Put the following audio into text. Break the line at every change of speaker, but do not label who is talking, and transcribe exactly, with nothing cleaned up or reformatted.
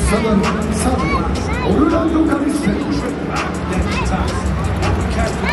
サダンサードオルランド・カリステ。